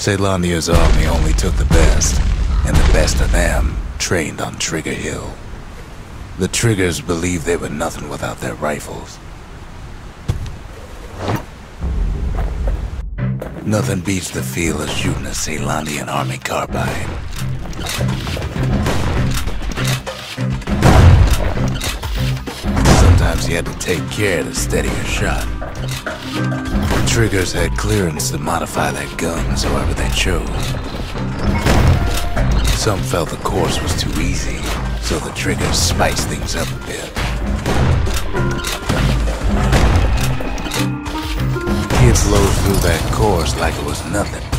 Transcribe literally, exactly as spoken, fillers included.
Caelandia's army only took the best, and the best of them trained on Trigger Hill. The Triggers believed they were nothing without their rifles. Nothing beats the feel of shooting a Caelandian army carbine. Sometimes you had to take care to steady your shot. The Triggers had clearance to modify their guns however they chose. Some felt the course was too easy, so the Triggers spiced things up a bit. Kids load through that course like it was nothing.